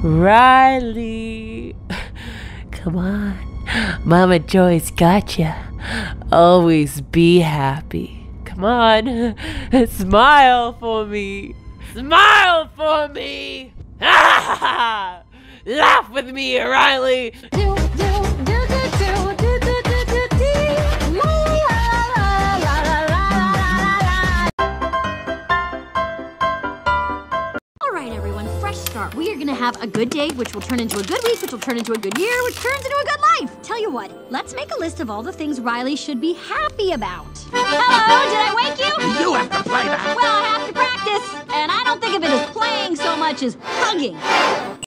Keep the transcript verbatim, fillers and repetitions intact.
Riley. Come on. Mama Joy's got ya. Always be happy. Come on. Smile for me. Smile for me. Laugh with me, Riley. Do, do, do, do, do, do, do, do, do, do. La, la, la, la, la, la, la. All right, everyone, fresh start. We are gonna have a good day, which will turn into a good week, which will turn into a good year, which turns into a good life. Tell you what, let's make a list of all the things Riley should be happy about. Hello, did I wake you? You have to play that. Well, I have to practice, and I don't think of it as playing so much as hugging.